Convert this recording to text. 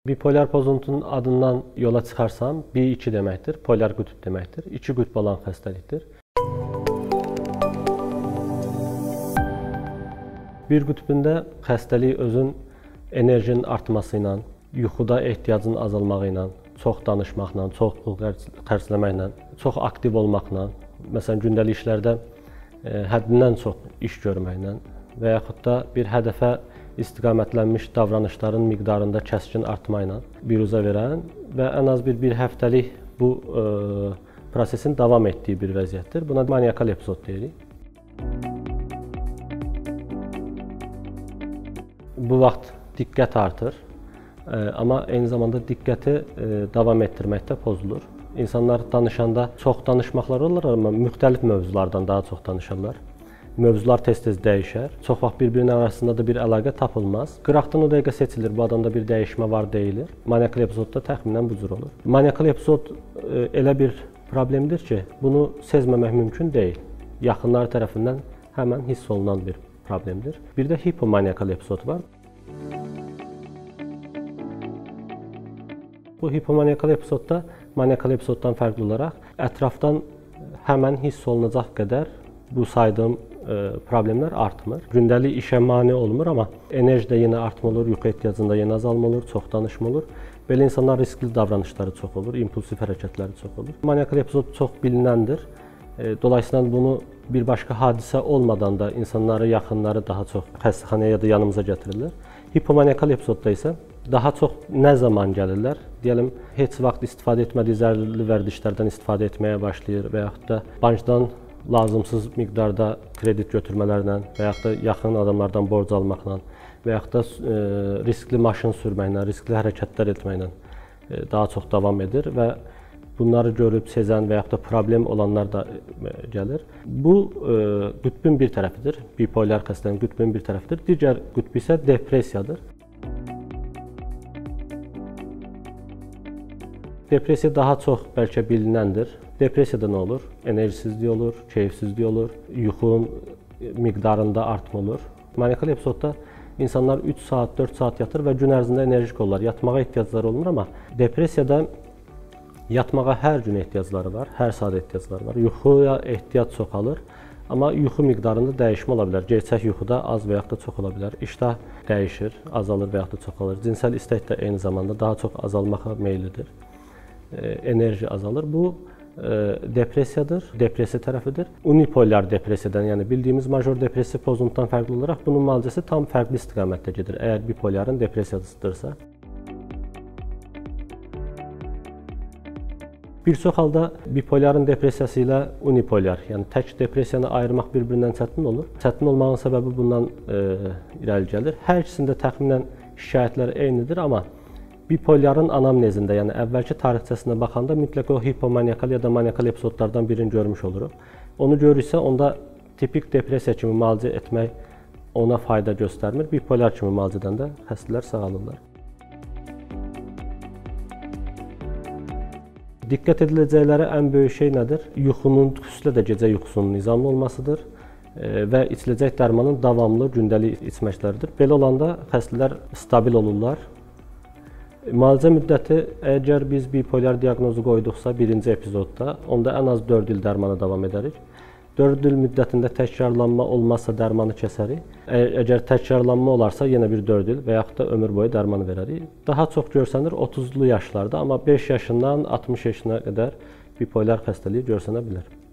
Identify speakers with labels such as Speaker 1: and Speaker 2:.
Speaker 1: Bipolar pozuntunun adından yola çıxarsam, 1-2 deməkdir, polar qütb deməkdir. 2 qütb olan xəstəlikdir. Bir qütbündə xəstəlik özün enerjinin artması ilə, yuxuda ehtiyacın azalmağı ilə, çox danışmaqla, çox pul xərcləməklə, çox aktiv olmaqla, məsələn, gündəlik işlərdə həddindən çox iş görməklə və yaxud da bir hədəfə istiqamətlənmiş davranışların miqdarında kəskin artma ilə biruzə verən və ən az bir həftəlik bu prosesin davam etdiyi bir vəziyyətdir. Buna maniakal epizod deyirik. Bu vaxt diqqət artır, amma eyni zamanda diqqəti davam etdirməkdə pozulur. İnsanlar danışanda çox danışmaqları olur, amma müxtəlif mövzulardan daha çox danışırlar. Mövzular tez-tez dəyişər. Çox vaxt bir-birinin arasında da bir əlaqə tapılmaz. Qıraqdan o dəqiqə seçilir, bu adamda bir dəyişmə var deyilir. Maniakal epizodda təxminən bu cür olur. Maniakal epizod elə bir problemdir ki, bunu sezməmək mümkün deyil. Yaxınları tərəfindən həmən hiss olunan bir problemdir. Bir də hipomaniakal epizod var. Bu hipomaniakal epizodda maniakal epizoddan fərqli olaraq ətrafdan həmən hiss olunacaq qədər bu saydığım problemlər artmır. Gündəlik işə mane olmur, amma enerjidə yenə artma olur, yuxu ehtiyacında yenə azalma olur, çox danışma olur. Belə insanlar riskli davranışları çox olur, impulsiv hərəkətləri çox olur. Maniakal epizod çox bilinəndir. Dolayısıyla bunu bir başqa hadisə olmadan da insanları, yaxınları daha çox xəstəxanaya ya da yanımıza gətirirlər. Hipomaniakal epizodda isə daha çox nə zaman gəlirlər? Deyəlim, heç vaxt istifadə etmədiyi zərərli vərdişlərdən istifadə etməyə başlayır və yaxud da bankdan lazımsız miqdarda kredit götürmələrlə və yaxud da yaxın adamlardan borc almaqla və yaxud da riskli maşın sürməklə, riskli hərəkətlər etməklə daha çox davam edir və bunları görüb sezən və yaxud da problem olanlar da gəlir. Bu qütbün bir tərəfidir, bipolar xəstəliyin qütbün bir tərəfidir. Digər qütb isə depressiyadır. Depressiya daha çox bəlkə bilinəndir. Depressiyada nə olur? Enerjisizlik olur, keyfsizlik olur, yuxunun miqdarında artma olur. Maniakal epizodda insanlar 3 saat, 4 saat yatır və gün ərzində enerjik olurlar. Yatmağa ehtiyacları olmur, amma depressiyada yatmağa hər gün ehtiyacları var, hər saat ehtiyacları var. Yuxuya ehtiyac çoxalır, amma yuxu miqdarında dəyişmə ola bilər. Gerçək yuxuda az və yaxud da çox ola bilər. İştah dəyişir, azalır və yaxud da çoxalır. Cinsəl istək də eyni zamanda daha çox azalmağa meyillidir. Enerji azalır. Bu depressiyadır, depressiya tərəfidir. Unipolar depressiyadan, yəni bildiyimiz major depressiv pozuntudan fərqli olaraq bunun müalicəsi tam fərqli istiqamətdə gedir, əgər bipoların depressiyasıdırsa. Bir çox halda bipoların depressiyası ilə unipolar, yəni tək depressiyanı ayırmaq bir-birindən çətin olur. Çətin olmağın səbəbi bundan irəli gəlir. Hər ikisində təxminən şikayətlər eynidir, amma bipoların anamnezində, yəni əvvəlki tarixçəsinə baxanda mütləq o hipomaniakal ya da maniakal epizodlardan birini görmüş oluruq. Onu görürsə, onda tipik depressiya kimi müalicə etmək ona fayda göstərmir. Bipolar kimi müalicədən də xəstələr sağalırlar. Diqqət ediləcəkləri ən böyük şey nədir? Yuxunun, xüsusilə də gecə yuxusunun nizamlı olmasıdır və içiləcək dərmanın davamlı gündəlik içməkləridir. Belə olanda xəstələr stabil olurlar. Müalicə müddəti, əgər biz bipolar diaqnozu qoyduqsa birinci epizodda, onda ən az 4 il dərmana davam edərik. 4 il müddətində təkrarlanma olmazsa dərmanı kəsərik. Əgər təkrarlanma olarsa yenə bir 4 il və yaxud da ömür boyu dərmanı verərik. Daha çox görsənir 30'lu yaşlarda, amma 5 yaşından 60 yaşına qədər bipolar xəstəliyi görsənə bilər.